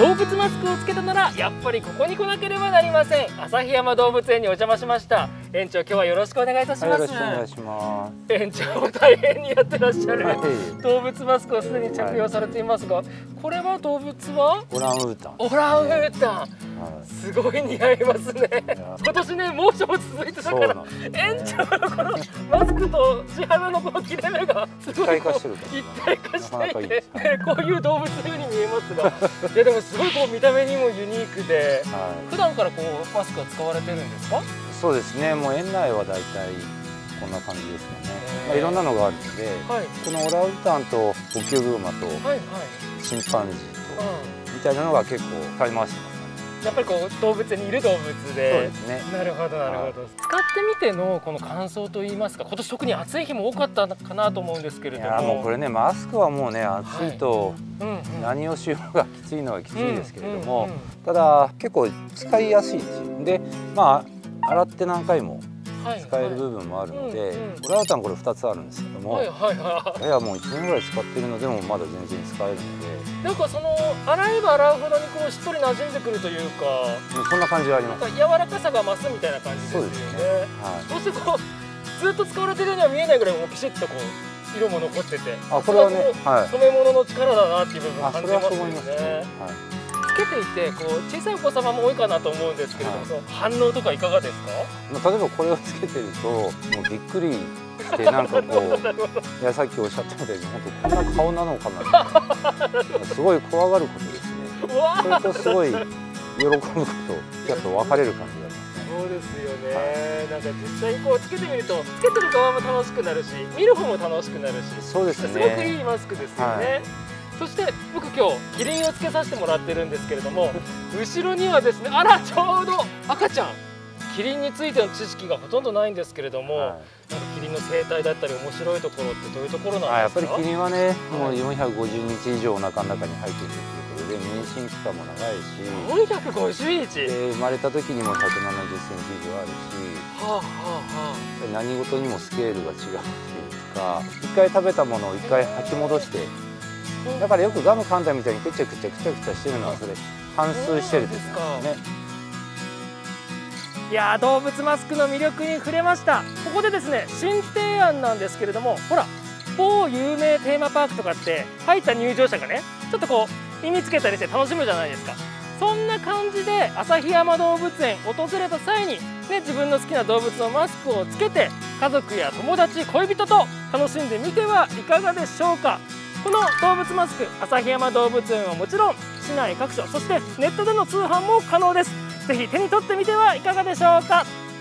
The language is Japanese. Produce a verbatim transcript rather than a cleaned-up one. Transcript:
動物マスクをつけたならやっぱりここに来なければなりません。旭山動物園にお邪魔しました。園長、今日はよろしくお願いいたします。 よろしくお願いします。 園長も大変にやってらっしゃる、 はい、 動物マスクをすでに着用されていますが、はい、これは動物はオランウータン。 オランウータン、はい、すごい似合いますね。今年ね、猛暑も続いてたから、園長のこのマスクと地肌のこの切れ目がすごいこう一体化していて、こういう動物のように見えますが、いやでもすごいこう見た目にもユニークで、はい、普段からこうマスクは使われてるんですか？ そうですね。もう園内はだいたいこんな感じですよね。まあ、いろんなのがあるので、はい、このオランウータンとホキョグマとチンパンジーとみたいなのが結構使い回してます。 やっぱりこう動物にいる動物で、そうですね。 なるほどなるほど。はい、使ってみてのこの感想といいますか、今年特に暑い日も多かったかなと思うんですけれども。いやもうこれね、マスクはもうね、暑いと何をしようがきついのはきついですけれども、ただ結構使いやすいしで、まあ洗って何回も使える部分もあるので、オランウータンこれふたつあるんですけども、いやもういちねんぐらい使ってるのでもまだ全然使えるので。なんかその洗えば洗うほどにこうしっとり馴染んでくるというか、 そんな感じはあります。 柔らかさが増すみたいな感じですよね。そしてこうずっと使われてるようには見えないぐらいもうピシッとこう色も残ってて、 あ、これはね、 染め物の力だなっていう部分を感じますよね。つけていてこう小さいお子様も多いかなと思うんですけれども、反応とかいかがですか？ 例えばこれをつけてるともうびっくりして、なんかこういやさっきおっしゃったみたいに本当こんな顔なのかなすごい怖がることですね。それとすごい喜ぶことちょっと分かれる感じがありますね。 そうですよね。はい、なんか実際こうつけてみるとつけてる側も楽しくなるし、見る方も楽しくなるし、 そうですね。 すごくいいマスクですよね。はい、そして僕今日キリンをつけさせてもらってるんですけれども、後ろにはですね、あらちょうど赤ちゃん。キリンについての知識がほとんどないんですけれども、はい、なんかキリンの生態だったり面白いところってどういうところなんですか？やっぱりキリンはね、もうよんひゃくごじゅうにち以上お腹の中に入っているということで妊娠期間も長いし、 よんひゃくごじゅうにちで生まれた時にもひゃくななじゅっセンチ以上あるし、はあはあはあ、何事にもスケールが違うっていうか、一回食べたものを一回吐き戻して、だからよくガム噛んだみたいにくちゃくちゃくちゃくちゃしてるのはそれ反芻してるですからね。 いやー、動物マスクの魅力に触れました。ここでですね、新提案なんですけれども、ほら某有名テーマパークとかって入った入場者がね、ちょっとこう耳つけたりして楽しむじゃないですか。そんな感じで旭山動物園訪れた際に、ね、自分の好きな動物のマスクをつけて家族や友達、恋人と楽しんでみてはいかがでしょうか。この動物マスク、旭山動物園はもちろん市内各所、そしてネットでの通販も可能です。ぜひ手に取ってみてはいかがでしょうか。